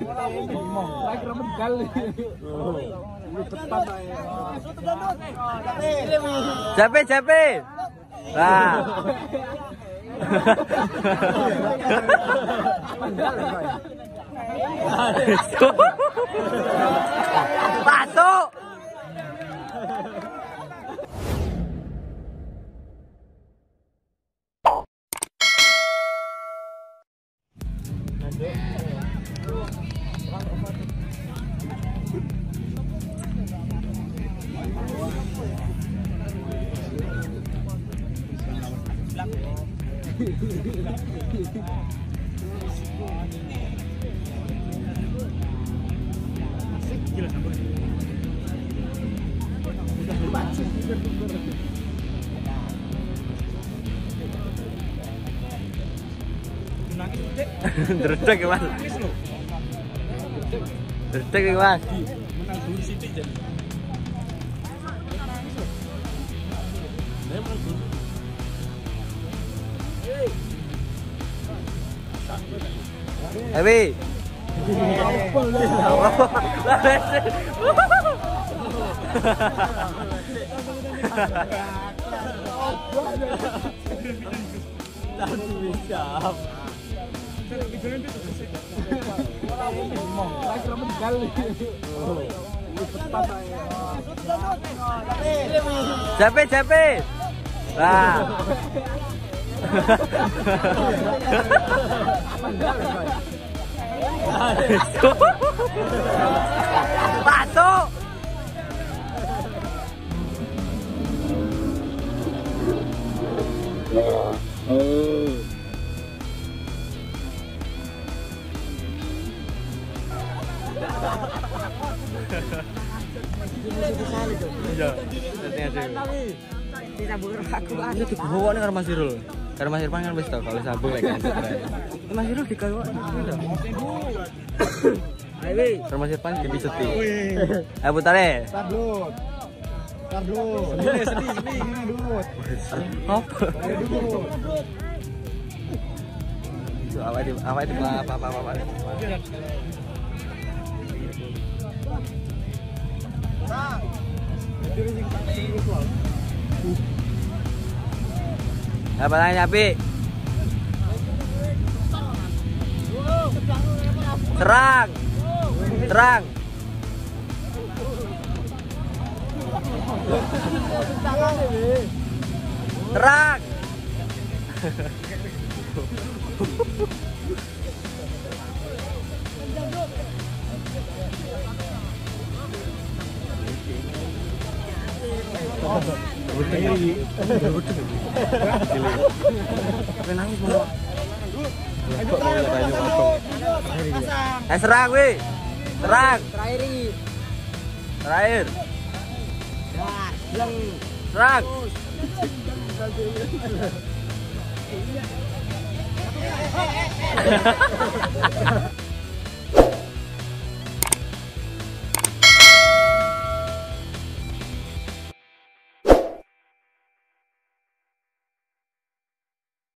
Capek, capek. Nah. Masuk. Dredeg ya Mas. Dredeg ya Mas. Ewi. Capek, capek. Nah. Masuk. Iya, dibawa nih karo Mas Irul. Karo Mas Irfan kan wis tau kalau sambung lek kan. Mas Irul digawa. Ayo, karo Mas Irfan jadi sepi. Ayo putare. Tablut. Tablut. Sedih. Dudut. Apa? Awak itu apa. Apa tanya Pi? Terang. Terang. Terang. Nangis mau. Serang weh. Serang. Terakhir. Serang.